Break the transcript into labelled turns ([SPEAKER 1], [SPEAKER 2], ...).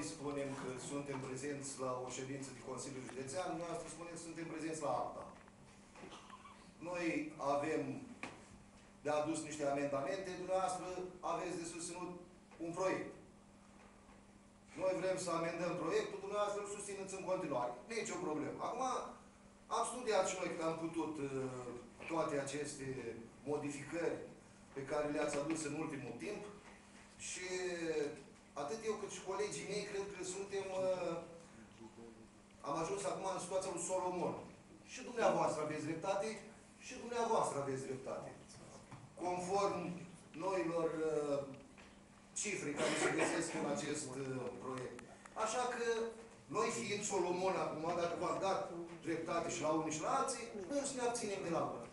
[SPEAKER 1] spunem că suntem prezenți la o ședință de Consiliu Județean, noastră spunem că suntem prezenți la alta. Noi avem de adus niște amendamente, dumneavoastră aveți de susținut un proiect. Noi vrem să amendăm proiectul, dumneavoastră îl susțineți în continuare. Nici o problemă. Acum, am studiat și noi cât am putut toate aceste modificări pe care le-ați adus în ultimul timp și atât eu cât și colegii mei cred că suntem am ajuns acum în situația lui Solomon. Și dumneavoastră aveți dreptate și dumneavoastră aveți dreptate. Conform noilor cifre care se găsesc în acest proiect. Așa că noi fiind Solomon acum, dacă v-am dat dreptate și la unii și la alții, nu ne abținem de la